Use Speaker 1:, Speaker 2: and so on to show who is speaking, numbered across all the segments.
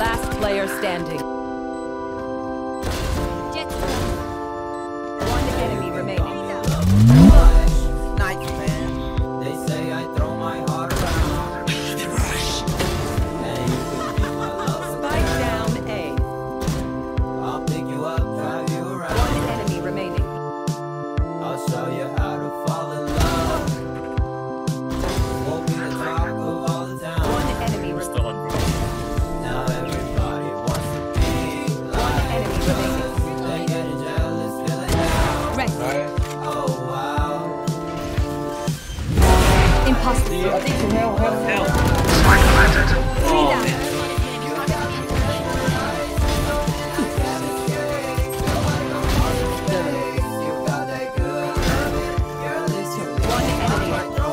Speaker 1: Last player standing. Jett. One enemy remaining.
Speaker 2: Nice, man. They say I throw my heart around. They rush. Hey, you could be my love.
Speaker 1: Spike down A.
Speaker 2: I'll pick you up, drive you around.
Speaker 1: One enemy remaining.
Speaker 2: I'll show you how to fall in love. Won't be the talk of all the town.
Speaker 1: One enemy remaining.
Speaker 2: Now everybody wants to be like.
Speaker 1: One enemy remaining.
Speaker 2: They getting jealous, feeling down.
Speaker 1: Right.
Speaker 2: Oh wow.
Speaker 1: Impossible.
Speaker 3: Help.
Speaker 1: Three down. One enemy.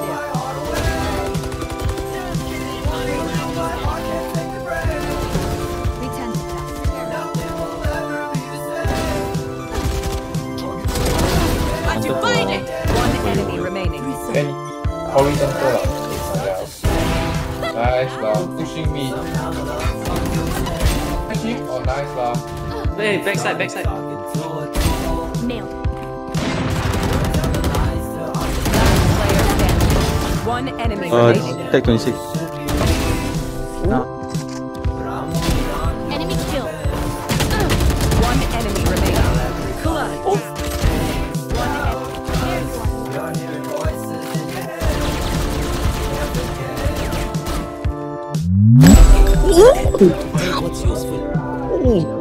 Speaker 1: Return to class. One enemy remaining.
Speaker 4: Any horizontal lah. Nice lah, pushing me. Actually, oh nice lah.
Speaker 3: Hey, backside.
Speaker 1: Nailed. Last player standing. One enemy remaining.
Speaker 5: Take 26. No.
Speaker 1: Enemy kill. One enemy remaining. Clutch. One enemy.
Speaker 2: What's useful?